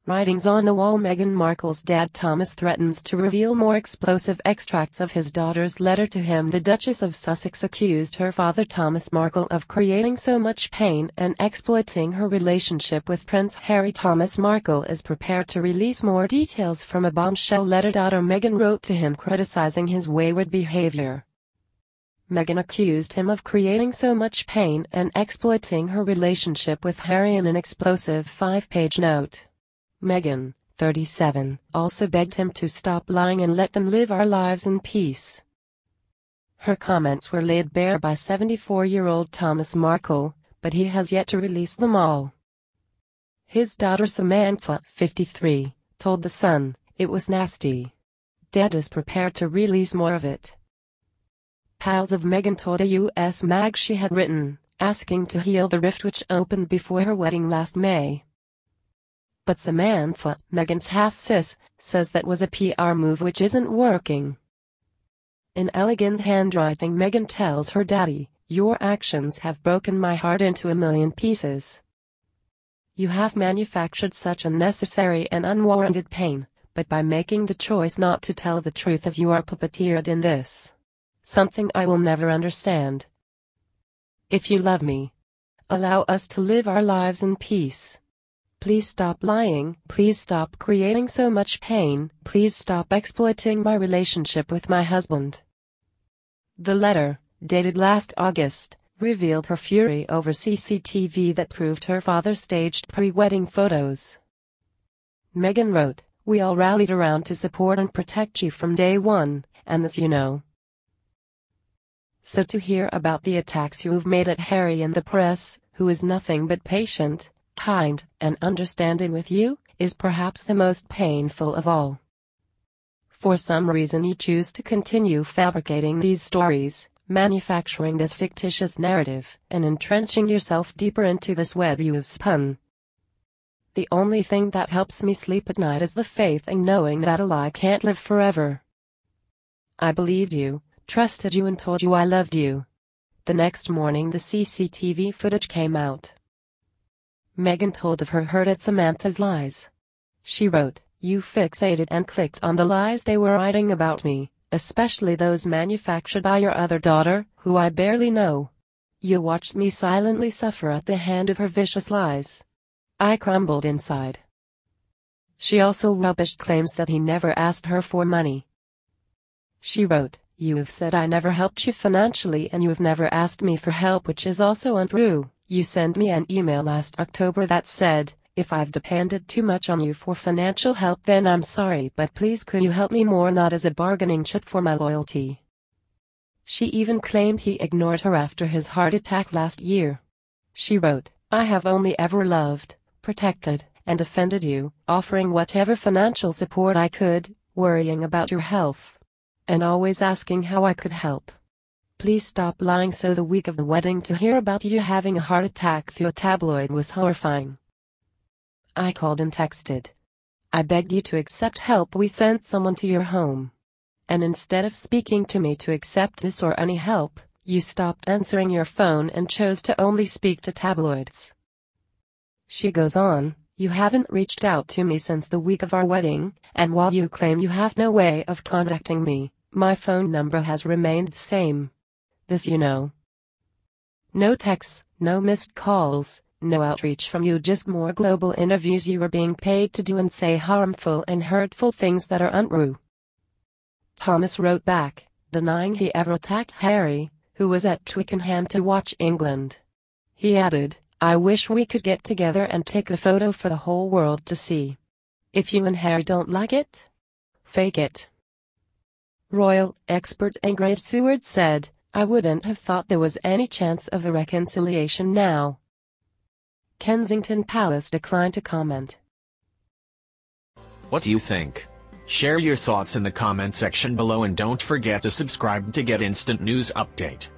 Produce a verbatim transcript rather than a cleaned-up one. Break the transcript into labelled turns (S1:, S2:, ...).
S1: Writings on the wall. Meghan Markle's dad Thomas threatens to reveal more explosive extracts of his daughter's letter to him. The Duchess of Sussex accused her father Thomas Markle of creating so much pain and exploiting her relationship with Prince Harry. Thomas Markle is prepared to release more details from a bombshell letter. Daughter Meghan wrote to him criticizing his wayward behavior. Meghan accused him of creating so much pain and exploiting her relationship with Harry in an explosive five-page note. Meghan, thirty-seven, also begged him to stop lying and let them live our lives in peace. Her comments were laid bare by seventy-four-year-old Thomas Markle, but he has yet to release them all. His daughter Samantha, fifty-three, told The Sun, "It was nasty. Dad is prepared to release more of it." Pals of Meghan told a U S mag she had written, asking to heal the rift which opened before her wedding last May. But Samantha, Meghan's half-sis, says that was a P R move which isn't working. In elegant handwriting, Meghan tells her daddy, "Your actions have broken my heart into a million pieces. You have manufactured such unnecessary and unwarranted pain, but by making the choice not to tell the truth as you are puppeteered in this. Something I will never understand. If you love me, allow us to live our lives in peace. Please stop lying, please stop creating so much pain, please stop exploiting my relationship with my husband." The letter, dated last August, revealed her fury over C C T V that proved her father staged pre-wedding photos. Meghan wrote, "We all rallied around to support and protect you from day one, and this you know. So to hear about the attacks you've made at Harry and the press, who is nothing but patient, kind, and understanding with you, is perhaps the most painful of all. For some reason you choose to continue fabricating these stories, manufacturing this fictitious narrative, and entrenching yourself deeper into this web you have spun. The only thing that helps me sleep at night is the faith in knowing that a lie can't live forever. I believed you, trusted you and told you I loved you." The next morning the C C T V footage came out. Meghan told of her hurt at Samantha's lies. She wrote, "You fixated and clicked on the lies they were writing about me, especially those manufactured by your other daughter, who I barely know. You watched me silently suffer at the hand of her vicious lies. I crumbled inside." She also rubbished claims that he never asked her for money. She wrote, "You have said I never helped you financially and you have never asked me for help, which is also untrue. You sent me an email last October that said, if I've depended too much on you for financial help then I'm sorry, but please could you help me more, not as a bargaining chip for my loyalty." She even claimed he ignored her after his heart attack last year. She wrote, "I have only ever loved, protected, and defended you, offering whatever financial support I could, worrying about your health, and always asking how I could help. Please stop lying." So the week of the wedding to hear about you having a heart attack through a tabloid was horrifying. "I called and texted. I begged you to accept help. We sent someone to your home. And instead of speaking to me to accept this or any help, you stopped answering your phone and chose to only speak to tabloids." She goes on, "You haven't reached out to me since the week of our wedding, and while you claim you have no way of contacting me, my phone number has remained the same. This you know. No texts, no missed calls, no outreach from you, just more global interviews you were being paid to do and say harmful and hurtful things that are untrue." Thomas wrote back, denying he ever attacked Harry, who was at Twickenham to watch England. He added, "I wish we could get together and take a photo for the whole world to see. If you and Harry don't like it, fake it." Royal expert Ingrid Seward said, "I wouldn't have thought there was any chance of a reconciliation now." Kensington Palace declined to comment.
S2: What do you think? Share your thoughts in the comment section below and don't forget to subscribe to get instant news update.